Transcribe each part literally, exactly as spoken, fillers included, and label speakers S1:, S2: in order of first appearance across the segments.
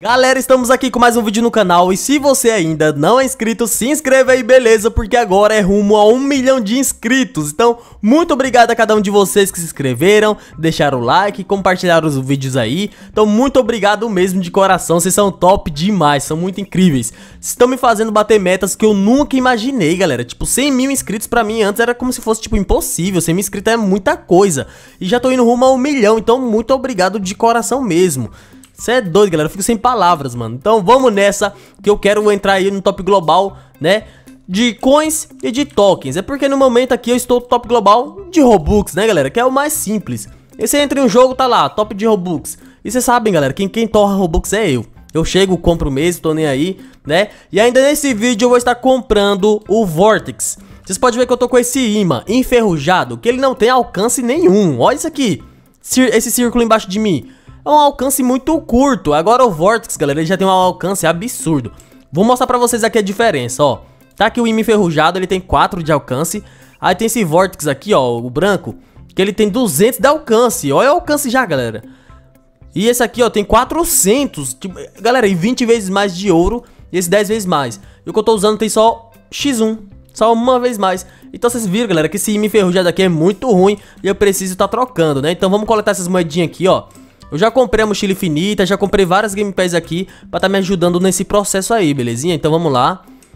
S1: Galera, estamos aqui com mais um vídeo no canal e se você ainda não é inscrito, se inscreva aí, beleza? Porque agora é rumo a um milhão de inscritos. Então, muito obrigado a cada um de vocês que se inscreveram, deixaram o like, compartilharam os vídeos aí. Então, muito obrigado mesmo de coração, vocês são top demais, são muito incríveis. Estão me fazendo bater metas que eu nunca imaginei, galera. Tipo, cem mil inscritos pra mim antes era como se fosse, tipo, impossível. cem mil inscritos é muita coisa. E já tô indo rumo a um milhão, então muito obrigado de coração mesmo. Você é doido, galera, eu fico sem palavras, mano. Então vamos nessa, que eu quero entrar aí no top global, né, de coins e de tokens. É porque no momento aqui eu estou top global de Robux, né, galera, que é o mais simples. E você entra em um jogo, tá lá, top de Robux. E vocês sabem, galera, quem, quem torra Robux é eu. Eu chego, compro mesmo, tô nem aí, né. E ainda nesse vídeo eu vou estar comprando o Vortex. Vocês podem ver que eu tô com esse imã enferrujado, que ele não tem alcance nenhum. Olha isso aqui, esse círculo embaixo de mim. É um alcance muito curto. Agora o Vortex, galera, ele já tem um alcance absurdo. Vou mostrar pra vocês aqui a diferença, ó. Tá aqui o imã enferrujado, ele tem quatro de alcance. Aí tem esse Vortex aqui, ó, o branco, que ele tem duzentos de alcance. Olha o alcance já, galera. E esse aqui, ó, tem quatrocentos. Tipo, galera, e vinte vezes mais de ouro. E esse dez vezes mais. E o que eu tô usando tem só xis um. Só uma vez mais. Então vocês viram, galera, que esse imã enferrujado aqui é muito ruim. E eu preciso estar trocando, né? Então vamos coletar essas moedinhas aqui, ó. Eu já comprei a mochila infinita, já comprei várias gamepads aqui pra tá me ajudando nesse processo aí, belezinha? Então vamos lá.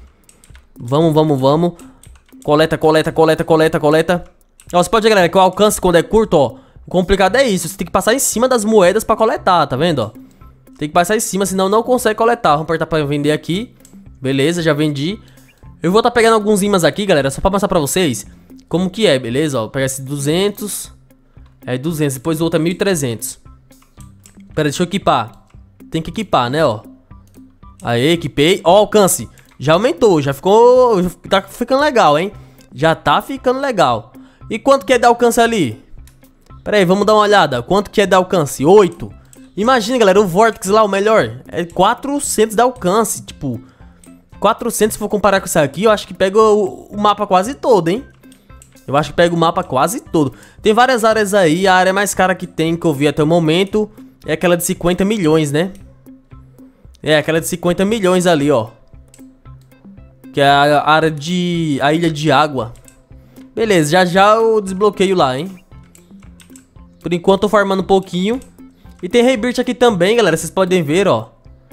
S1: Vamos, vamos, vamos. Coleta, coleta, coleta, coleta, coleta. Ó, você pode ver, galera, que o alcance quando é curto, ó, o complicado é isso. Você tem que passar em cima das moedas pra coletar, tá vendo, ó? Tem que passar em cima, senão não consegue coletar. Vamos apertar pra vender aqui. Beleza, já vendi. Eu vou tá pegando alguns imãs aqui, galera, só pra mostrar pra vocês como que é, beleza? Ó, vou pegar esse duzentos. É duzentos, depois o outro é mil e trezentos. Pera, deixa eu equipar. Tem que equipar, né, ó. Aí, equipei. Ó, alcance. Já aumentou, já ficou... Tá ficando legal, hein. Já tá ficando legal. E quanto que é de alcance ali? Pera aí, vamos dar uma olhada. Quanto que é de alcance? oito. Imagina, galera, o Vortex lá, o melhor. É quatrocentos de alcance, tipo... quatrocentos, se for comparar com isso aqui, eu acho que pega o, o mapa quase todo, hein. Eu acho que pega o mapa quase todo. Tem várias áreas aí. A área mais cara que tem, que eu vi até o momento... é aquela de cinquenta milhões, né? É, aquela de cinquenta milhões ali, ó. Que é a área de... a ilha de água. Beleza, já já eu desbloqueio lá, hein? Por enquanto tô farmando um pouquinho. E tem rebirth aqui também, galera. Vocês podem ver, ó.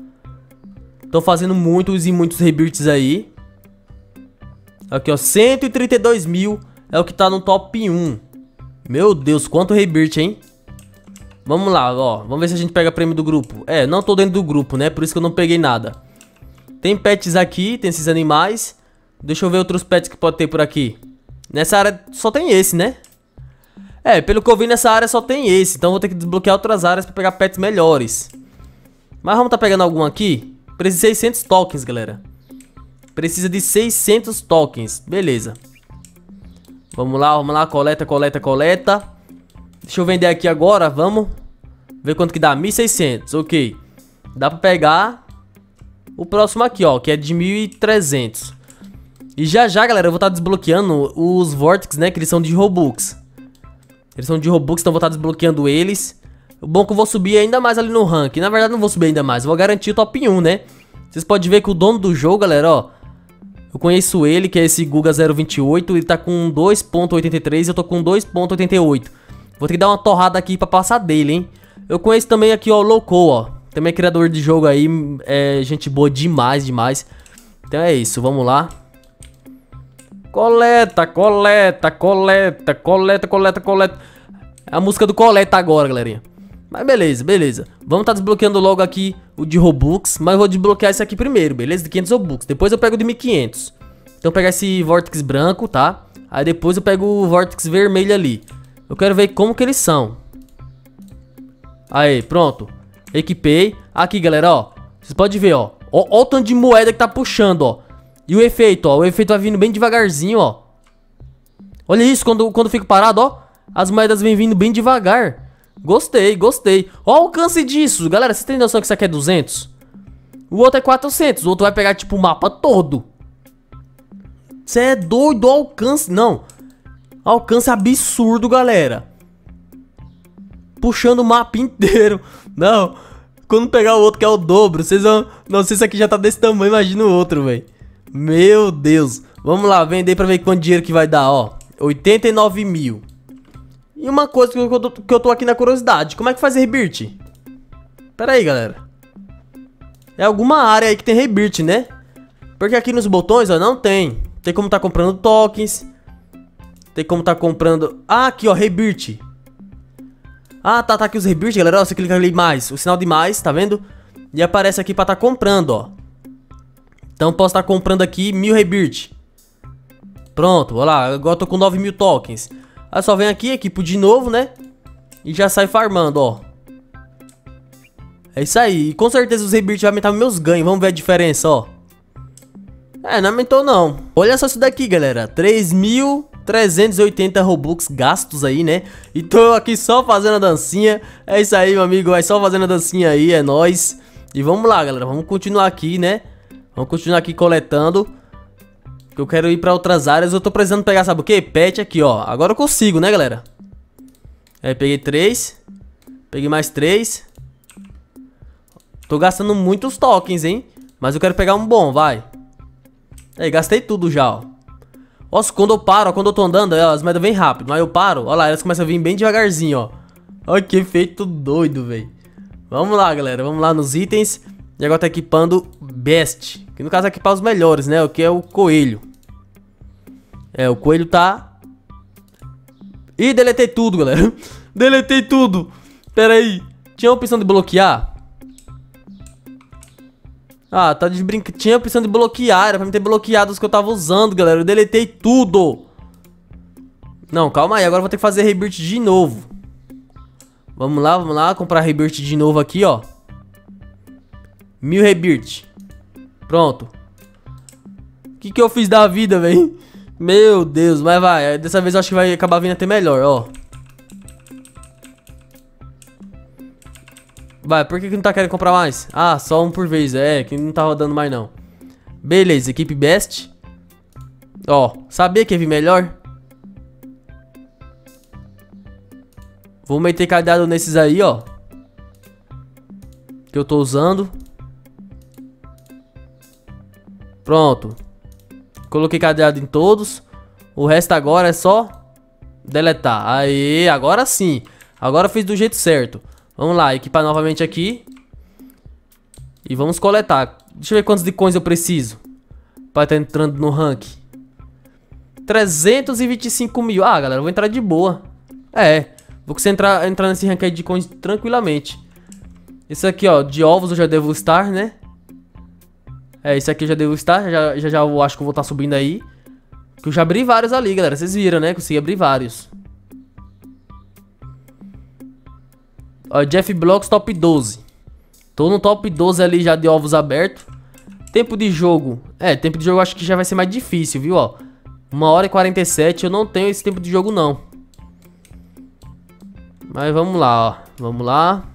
S1: Tô fazendo muitos e muitos rebirths aí. Aqui, ó. cento e trinta e dois mil é o que tá no top um. Meu Deus, quanto rebirth, hein? Vamos lá, ó, vamos ver se a gente pega prêmio do grupo. É, não tô dentro do grupo, né, por isso que eu não peguei nada. Tem pets aqui, tem esses animais. Deixa eu ver outros pets que pode ter por aqui. Nessa área só tem esse, né? É, pelo que eu vi nessa área só tem esse. Então vou ter que desbloquear outras áreas pra pegar pets melhores. Mas vamos tá pegando algum aqui. Precisa de seiscentos tokens, galera. Precisa de seiscentos tokens, beleza. Vamos lá, vamos lá, coleta, coleta, coleta. Deixa eu vender aqui agora, vamos ver quanto que dá, mil e seiscentos, ok. Dá pra pegar o próximo aqui, ó, que é de mil e trezentos. E já já, galera, eu vou estar desbloqueando os Vortex, né, que eles são de Robux. Eles são de Robux, então eu vou estar desbloqueando eles. O bom é que eu vou subir ainda mais ali no rank. Na verdade não vou subir ainda mais, eu vou garantir o top um, né. Vocês podem ver que o dono do jogo, galera, ó, eu conheço ele, que é esse Guga zero vinte e oito. Ele tá com dois ponto oitenta e três e eu tô com dois ponto oitenta e oito. Vou ter que dar uma torrada aqui pra passar dele, hein. Eu conheço também aqui, ó, o Loco, ó. Também é criador de jogo aí. É gente boa demais, demais. Então é isso, vamos lá. Coleta, coleta, coleta, coleta, coleta, coleta. É a música do coleta agora, galerinha. Mas beleza, beleza. Vamos tá desbloqueando logo aqui o de Robux. Mas eu vou desbloquear esse aqui primeiro, beleza? De quinhentos Robux. Depois eu pego o de mil e quinhentos. Então eu vou pegar esse Vortex branco, tá? Aí depois eu pego o Vortex vermelho ali. Eu quero ver como que eles são. Aí, pronto. Equipei. Aqui, galera, ó. Vocês podem ver, ó. Ó, ó o tanto de moeda que tá puxando, ó. E o efeito, ó. O efeito vai vindo bem devagarzinho, ó. Olha isso, quando, quando eu fico parado, ó. As moedas vêm vindo bem devagar. Gostei, gostei. Ó o alcance disso. Galera, vocês têm noção que isso aqui é duzentos? O outro é quatrocentos. O outro vai pegar, tipo, o mapa todo. Você é doido, o alcance. Não. Alcance absurdo, galera. Puxando o mapa inteiro. Não. quando pegar o outro que é o dobro, vocês vão... Não sei se aqui já tá desse tamanho, imagina o outro, velho. Meu Deus. Vamos lá, vender pra ver quanto dinheiro que vai dar, ó. oitenta e nove mil. E uma coisa que eu, tô, que eu tô aqui na curiosidade. Como é que faz rebirth? Pera aí, galera. É alguma área aí que tem rebirth, né? Porque aqui nos botões, ó, não tem. Tem como tá comprando tokens. Tem como tá comprando... Ah, aqui, ó, rebirth. Ah, tá, tá aqui os rebirth, galera. Ó, você clica ali mais, o sinal de mais, tá vendo? E aparece aqui pra tá comprando, ó. Então posso estar tá comprando aqui mil rebirth. Pronto, olha lá, agora eu tô com nove mil tokens. Aí só vem aqui, equipo de novo, né? E já sai farmando, ó. É isso aí, e com certeza os rebirth vai aumentar meus ganhos. Vamos ver a diferença, ó. É, não aumentou não. Olha só isso daqui, galera, três mil trezentos e oitenta Robux gastos aí, né? E tô aqui só fazendo a dancinha. É isso aí, meu amigo, vai só fazendo a dancinha aí, é nóis. E vamos lá, galera, vamos continuar aqui, né? Vamos continuar aqui coletando. Que eu quero ir pra outras áreas. Eu tô precisando pegar, sabe o que? Pet aqui, ó. Agora eu consigo, né, galera? Aí, peguei três. Peguei mais três. Tô gastando muitos tokens, hein? Mas eu quero pegar um bom, vai. Aí, gastei tudo já, ó. Nossa, quando eu paro, ó, quando eu tô andando, ó, as moedas vêm rápido. Mas eu paro, ó lá, elas começam a vir bem devagarzinho, ó. Olha que efeito doido, velho. Vamos lá, galera. Vamos lá nos itens. E agora tá equipando Best. Que no caso é equipar os melhores, né? O que é o coelho. É, o coelho tá... Ih, deletei tudo, galera. Deletei tudo. Pera aí. Tinha a opção de bloquear? Ah, tá de brinca... Tinha a opção de bloquear. Era pra me ter bloqueado os que eu tava usando, galera. Eu deletei tudo. Não, calma aí. Agora eu vou ter que fazer rebirth de novo. Vamos lá, vamos lá. Comprar rebirth de novo aqui, ó. Mil rebirth. Pronto. O que que eu fiz da vida, velho? Meu Deus, mas vai. Dessa vez eu acho que vai acabar vindo até melhor, ó. Vai, por que que não tá querendo comprar mais? Ah, só um por vez, é, que não tá rodando mais não. Beleza, equipe Best. Ó, sabia que ia vir melhor? Vou meter cadeado nesses aí, ó. Que eu tô usando. Pronto. Coloquei cadeado em todos. O resto agora é só deletar. Aí, agora sim. Agora eu fiz do jeito certo. Vamos lá, equipar novamente aqui. E vamos coletar. Deixa eu ver quantos de coins eu preciso pra estar entrando no rank. trezentos e vinte e cinco mil. Ah, galera, eu vou entrar de boa. É, vou conseguir entrar, entrar nesse rank aí de coins tranquilamente. Esse aqui, ó, de ovos eu já devo estar, né? É, esse aqui eu já devo estar, já, já, já eu acho que eu vou estar subindo aí. Que eu já abri vários ali, galera, vocês viram, né? Consegui abrir vários. Ó, Jeff Blocks top doze. Tô no top doze ali já de ovos abertos. Tempo de jogo. É, tempo de jogo eu acho que já vai ser mais difícil, viu, ó. uma hora e quarenta e sete, eu não tenho esse tempo de jogo não. Mas vamos lá, ó. Vamos lá.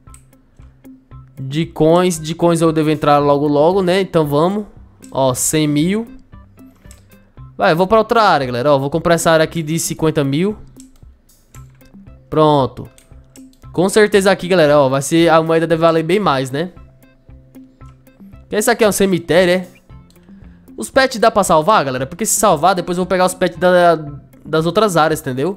S1: De coins, de coins eu devo entrar logo logo, né? Então vamos. Ó, cem mil. Vai, eu vou pra outra área, galera. Ó, vou comprar essa área aqui de cinquenta mil. Pronto. Com certeza aqui, galera, ó, vai ser... A moeda deve valer bem mais, né? Esse aqui é um cemitério, é? Os pets dá pra salvar, galera? Porque se salvar, depois eu vou pegar os pets da, das outras áreas, entendeu?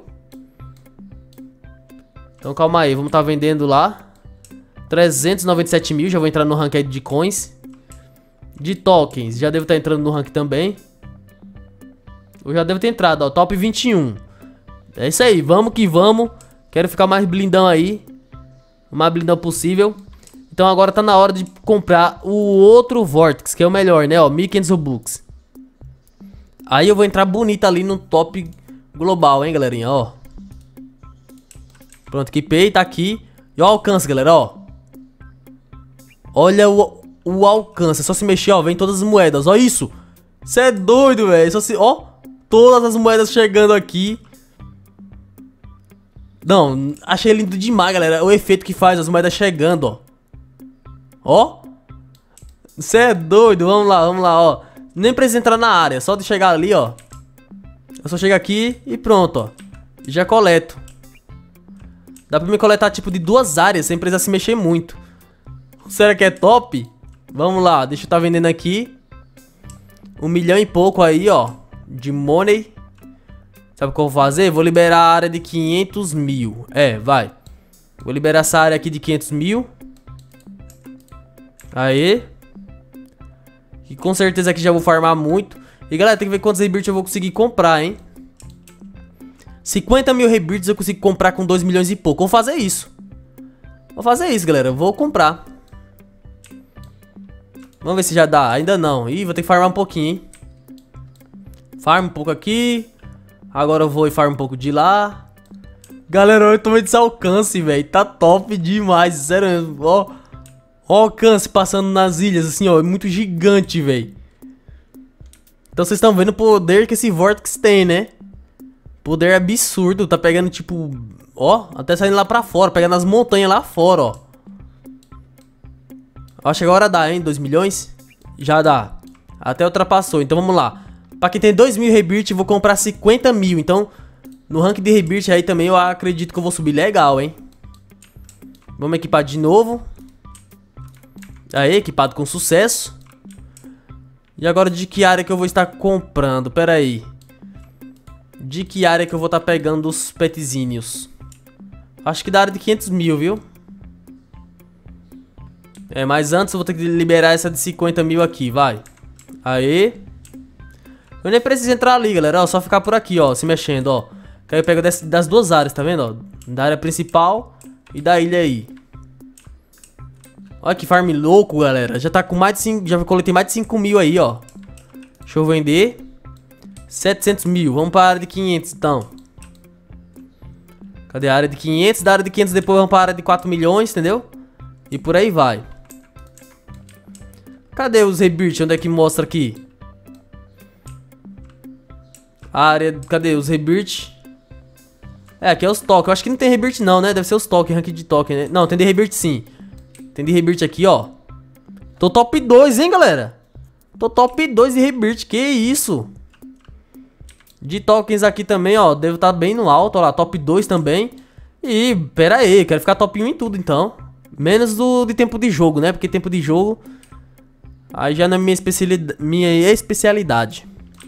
S1: Então calma aí, vamos tá vendendo lá. trezentos e noventa e sete mil, já vou entrar no rank aí de coins. De tokens, já devo estar entrando no rank também. Eu já devo ter entrado, ó, top vinte e um. É isso aí, vamos que vamos. Quero ficar mais blindão aí. O mais blindão possível. Então agora tá na hora de comprar o outro Vortex, que é o melhor, né, ó, mil e quinhentos Robux. Aí eu vou entrar bonito ali no top global, hein, galerinha, ó. Pronto, equipei, tá aqui. E o alcance, galera, ó. Olha o, o alcance, é só se mexer, ó, vem todas as moedas, ó isso. Você é doido, velho, só se, ó, todas as moedas chegando aqui. Não, achei lindo demais, galera, o efeito que faz as moedas chegando, ó. Ó. Você é doido, vamos lá, vamos lá, ó. Nem precisa entrar na área, só de chegar ali, ó. Eu só chego aqui e pronto, ó. Já coleto. Dá pra me coletar tipo de duas áreas sem precisar se mexer muito. Será que é top? Vamos lá, deixa eu estar vendendo aqui. Um milhão e pouco aí, ó, de money. Sabe o que eu vou fazer? Vou liberar a área de quinhentos mil. É, vai. Vou liberar essa área aqui de quinhentos mil. Aê. E com certeza aqui já vou farmar muito. E galera, tem que ver quantos rebirths eu vou conseguir comprar, hein? cinquenta mil rebirths eu consigo comprar com dois milhões e pouco. Vou fazer isso. Vou fazer isso, galera. Vou comprar. Vamos ver se já dá. Ainda não. Ih, vou ter que farmar um pouquinho, hein? Farm um pouco aqui. Agora eu vou e farm um pouco de lá. Galera, eu tô vendo esse alcance, velho. Tá top demais. Sério mesmo. Ó. Ó o alcance passando nas ilhas, assim, ó. É muito gigante, velho. Então vocês estão vendo o poder que esse Vortex tem, né? Poder absurdo. Tá pegando, tipo... Ó, até saindo lá pra fora. Pegando as montanhas lá fora, ó. Acho que agora dá, hein? dois milhões? Já dá. Até ultrapassou. Então vamos lá. Pra quem tem dois mil rebirth, eu vou comprar cinquenta mil. Então, no rank de rebirth aí também eu acredito que eu vou subir legal, hein? Vamos equipar de novo. Aí, equipado com sucesso. E agora de que área que eu vou estar comprando? Pera aí. De que área que eu vou estar pegando os petzinhos? Acho que da área de quinhentos mil, viu? É, mas antes eu vou ter que liberar essa de cinquenta mil aqui, vai. Aê. Eu nem preciso entrar ali, galera, ó, só ficar por aqui, ó, se mexendo, ó. Que aí eu pego das, das duas áreas, tá vendo, ó? Da área principal e da ilha aí. Olha que farm louco, galera. Já tá com mais de cinco, já coletei mais de cinco mil aí, ó. Deixa eu vender. setecentos mil, vamos pra área de quinhentos, então. Cadê a área de quinhentos? Da área de quinhentos depois vamos pra área de quatro milhões, entendeu? E por aí vai. Cadê os rebirths? Onde é que mostra aqui? A área... Cadê os rebirths? É, aqui é os tokens. Eu acho que não tem rebirth não, né? Deve ser os tokens, rank de token, né? Não, tem de rebirth sim. Tem de rebirth aqui, ó. Tô top dois, hein, galera? Tô top dois de rebirth. Que isso? De tokens aqui também, ó. Devo estar bem no alto, ó lá. Top dois também. E, pera aí. Quero ficar top um em tudo, então. Menos do de tempo de jogo, né? Porque tempo de jogo... Aí já não é minha especialidade. Minha especialidade.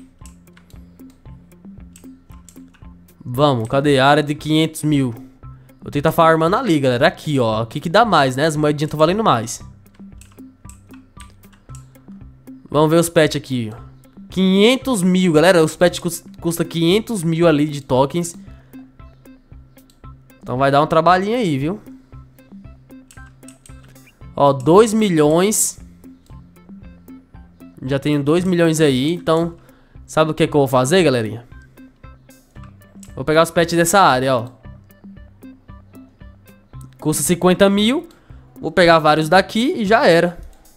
S1: Vamos, cadê? A área de quinhentos mil. Vou tentar farmando ali, galera. Aqui, ó. Aqui que dá mais, né? As moedinhas estão valendo mais. Vamos ver os pets aqui. quinhentos mil, galera. Os pets custam quinhentos mil ali de tokens. Então vai dar um trabalhinho aí, viu? Ó, dois milhões. Já tenho dois milhões aí. Então, sabe o que, que eu vou fazer, galerinha? Vou pegar os pets dessa área, ó. Custa cinquenta mil. Vou pegar vários daqui e já era.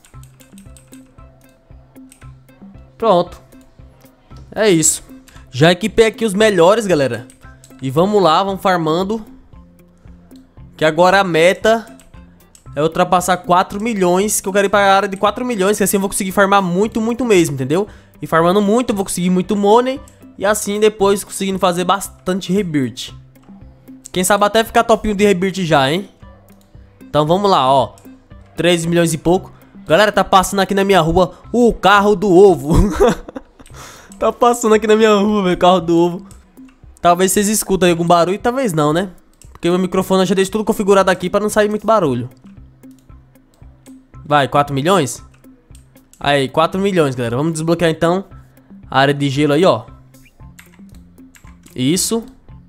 S1: Pronto. É isso. Já equipei aqui os melhores, galera. E vamos lá, vamos farmando. Que agora a meta é ultrapassar quatro milhões. Que eu quero ir para a área de quatro milhões. Que assim eu vou conseguir farmar muito, muito mesmo, entendeu? E farmando muito, eu vou conseguir muito money. E assim depois conseguindo fazer bastante rebirth. Quem sabe até ficar top um de rebirth já, hein? Então vamos lá, ó. três milhões e pouco. Galera, tá passando aqui na minha rua o carro do ovo. Tá passando aqui na minha rua, velho, o carro do ovo. Talvez vocês escutem algum barulho, talvez não, né? Porque o meu microfone eu já deixo tudo configurado aqui pra não sair muito barulho. Vai, quatro milhões? Aí, quatro milhões, galera. Vamos desbloquear então a área de gelo aí, ó. Isso.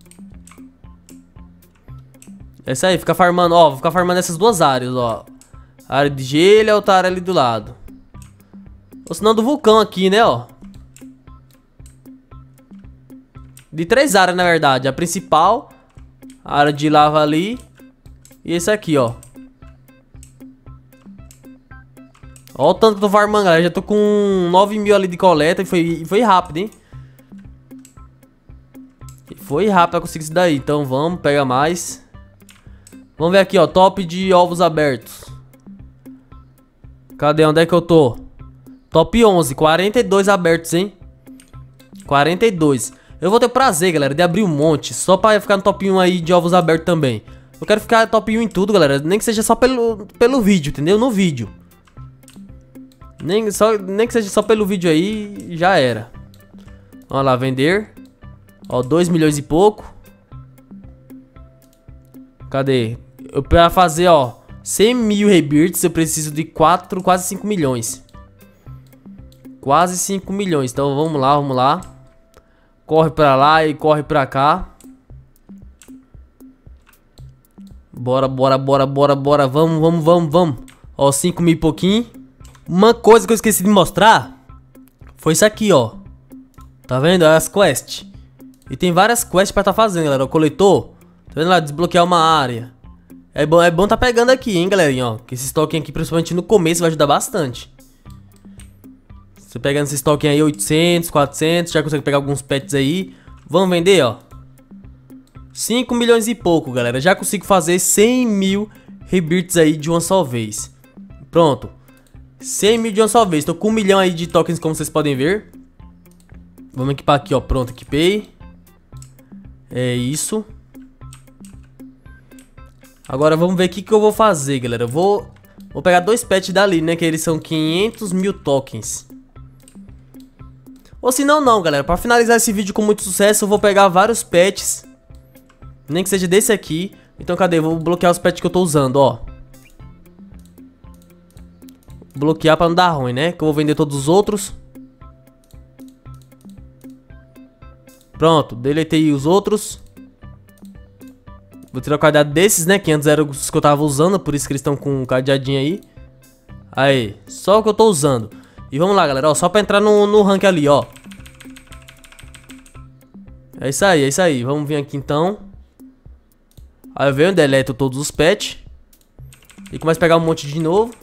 S1: É isso aí, fica farmando, ó. Vou ficar farmando essas duas áreas, ó. A área de gelo e a outra área ali do lado. Ou senão do vulcão aqui, né, ó. De três áreas, na verdade. A principal, a área de lava ali. E esse aqui, ó. Ó o tanto que eu tô farmando, galera. Já tô com nove mil ali de coleta. E foi, foi rápido, hein. Foi rápido pra conseguir isso daí. Então vamos, pega mais. Vamos ver aqui, ó. Top de ovos abertos. Cadê? Onde é que eu tô? Top onze. quarenta e dois abertos, hein? quarenta e dois. Eu vou ter prazer, galera, de abrir um monte. Só pra ficar no top um aí de ovos abertos também. Eu quero ficar top um em tudo, galera. Nem que seja só pelo, pelo vídeo, entendeu? No vídeo. Nem, só, nem que seja só pelo vídeo aí, já era. Vamos lá, vender. Ó, dois milhões e pouco. Cadê? Eu, pra fazer, ó, cem mil rebirths, eu preciso de quatro, quase cinco milhões. Quase cinco milhões. Então vamos lá, vamos lá. Corre pra lá e corre pra cá. Bora, bora, bora, bora, bora. Vamos, vamos, vamos, vamos. Ó, cinco mil e pouquinho. Uma coisa que eu esqueci de mostrar foi isso aqui, ó. Tá vendo? As quests. E tem várias quests pra tá fazendo, galera. O coletor. Tá vendo lá? Desbloquear uma área. É bom, é bom tá pegando aqui, hein, galerinha, ó. Que esse token aqui, principalmente no começo, vai ajudar bastante. Você pegando esse token aí, oitocentos, quatrocentos, já consegue pegar alguns pets aí. Vamos vender, ó. cinco milhões e pouco, galera. Já consigo fazer cem mil rebirths aí de uma só vez. Pronto. cem mil de uma só vez. Tô com um milhão aí de tokens, como vocês podem ver. Vamos equipar aqui, ó. Pronto, equipei. É isso. Agora vamos ver o que, que eu vou fazer, galera. Eu vou, vou pegar dois pets dali, né? Que eles são quinhentos mil tokens. Ou se não, não, galera. Pra finalizar esse vídeo com muito sucesso, eu vou pegar vários pets. Nem que seja desse aqui. Então, cadê? Eu vou bloquear os pets que eu tô usando, ó. Bloquear pra não dar ruim, né? Que eu vou vender todos os outros. Pronto, deletei os outros. Vou tirar o cadeado desses, né? Que antes eram os que eu tava usando. Por isso que eles estão com um cadeadinho aí. Aí, só o que eu tô usando. E vamos lá, galera, ó. Só pra entrar no, no rank ali, ó. É isso aí, é isso aí. Vamos vir aqui então. Aí eu venho, deleto todos os pets. E começo a pegar um monte de novo.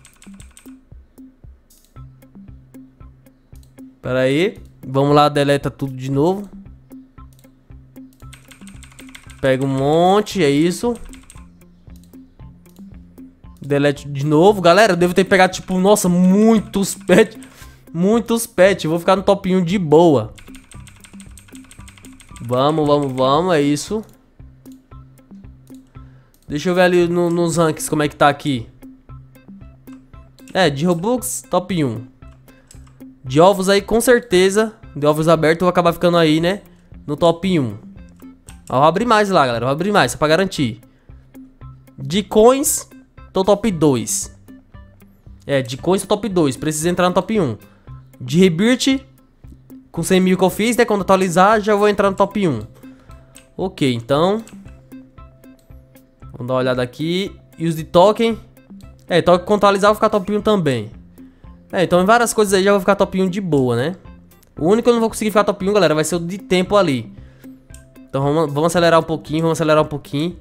S1: Pera aí. Vamos lá, deleta tudo de novo. Pega um monte, é isso. Delete de novo. Galera, eu devo ter pegado, tipo, nossa, muitos pets. Muitos pets. Vou ficar no top um de boa. Vamos, vamos, vamos, é isso. Deixa eu ver ali no, nos ranks como é que tá aqui. É, de Robux, top um. De ovos aí, com certeza. De ovos abertos, eu vou acabar ficando aí, né? No top um. Ó, eu vou abrir mais lá, galera. Eu vou abrir mais, só pra garantir. De coins, tô top dois. É, de coins tô top dois. Preciso entrar no top um. De rebirth, com cem mil que eu fiz, né? Quando atualizar, já vou entrar no top um. Ok, então. Vamos dar uma olhada aqui. E os de token. É, token quando atualizar, eu vou ficar top um também. É, então em várias coisas aí já vou ficar top um de boa, né? O único que eu não vou conseguir ficar top um, galera, vai ser o de tempo ali. Então vamos, vamos acelerar um pouquinho, vamos acelerar um pouquinho.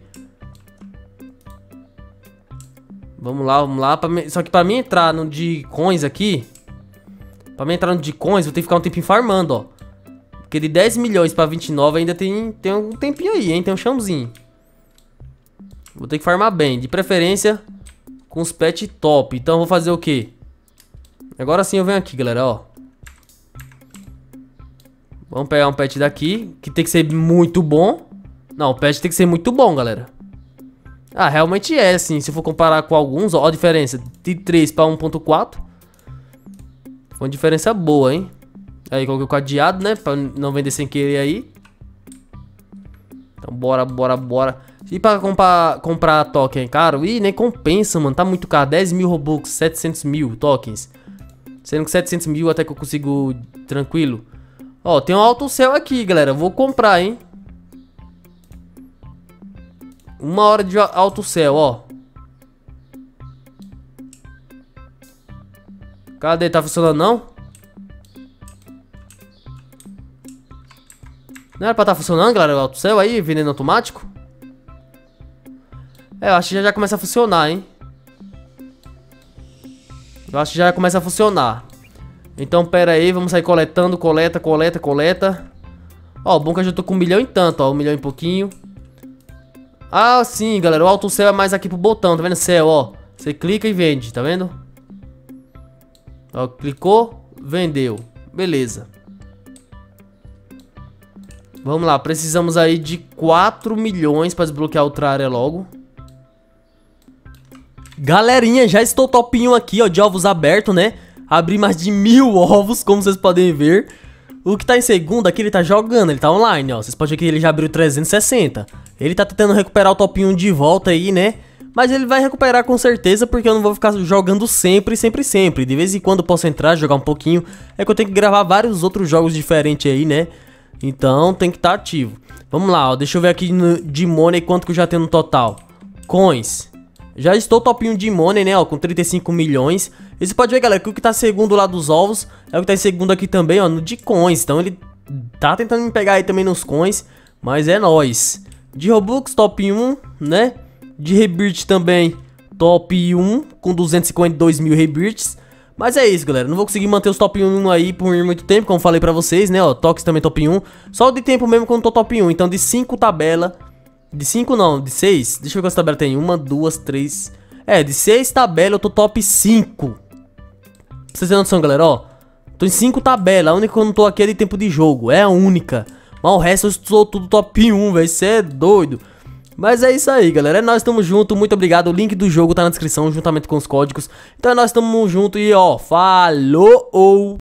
S1: Vamos lá, vamos lá. Pra mim, só que pra mim entrar no de coins aqui... Pra mim entrar no de coins, vou ter que ficar um tempinho farmando, ó. Porque de dez milhões pra vinte e nove ainda tem, tem um tempinho aí, hein? Tem um chãozinho. Vou ter que farmar bem. De preferência com os pets top. Então eu vou fazer o quê? Agora sim eu venho aqui, galera, ó. Vamos pegar um pet daqui, que tem que ser muito bom. Não, o pet tem que ser muito bom, galera. Ah, realmente é, assim. Se for comparar com alguns, ó, a diferença de três para um ponto quatro. Foi uma diferença boa, hein? Aí coloquei o cadeado, né? Pra não vender sem querer aí. Então bora, bora, bora. E pra comprar, comprar token caro? Ih, nem compensa, mano. Tá muito caro. dez mil Robux, setecentos mil tokens. Sendo que setecentos mil até que eu consigo tranquilo. Ó, tem um alto céu aqui, galera. Vou comprar, hein? Uma hora de alto céu, ó. Cadê? Tá funcionando, não? Não era pra tá funcionando, galera, o alto céu aí, veneno automático? É, eu acho que já, já começa a funcionar, hein? Eu acho que já começa a funcionar. Então, pera aí, vamos sair coletando, coleta, coleta, coleta. Ó, bom que eu já tô com um milhão e tanto, ó, um milhão e pouquinho. Ah, sim, galera, o alto céu é mais aqui pro botão, tá vendo? Céu, ó. Você clica e vende, tá vendo? Ó, clicou, vendeu. Beleza. Vamos lá, precisamos aí de quatro milhões pra desbloquear outra área logo. Galerinha, já estou topinho aqui, ó, de ovos abertos, né? Abri mais de mil ovos, como vocês podem ver. O que tá em segundo aqui, ele tá jogando, ele tá online, ó. Vocês podem ver que ele já abriu trezentos e sessenta. Ele tá tentando recuperar o topinho de volta aí, né? Mas ele vai recuperar com certeza, porque eu não vou ficar jogando sempre, sempre, sempre. De vez em quando eu posso entrar, jogar um pouquinho. É que eu tenho que gravar vários outros jogos diferentes aí, né? Então tem que estar ativo. Vamos lá, ó. Deixa eu ver aqui no, de money quanto que eu já tenho no total. Coins. Já estou topinho de money, né, ó, com trinta e cinco milhões. E você pode ver, galera, que o que tá segundo lá dos ovos é o que tá em segundo aqui também, ó, no de coins. Então ele tá tentando me pegar aí também nos coins, mas é nóis. De Robux, top um, né? De Rebirth também, top um, com duzentos e cinquenta e dois mil Rebirths. Mas é isso, galera, não vou conseguir manter os top um aí por muito tempo, como falei pra vocês, né, ó. Tox também top um, só de tempo mesmo quando tô top um. Então de cinco tabelas. De cinco não, de seis. Deixa eu ver quantas tabelas tem. Uma, duas, três. É, de seis tabelas eu tô top cinco. Pra vocês terem noção, galera, ó. Tô em cinco tabelas. A única que eu não tô aqui é de tempo de jogo. É a única. Mas o resto eu estou tudo top um, velho. Você é doido. Mas é isso aí, galera. Nós estamos juntos. Muito obrigado. O link do jogo tá na descrição, juntamente com os códigos. Então nós estamos juntos e, ó, falou!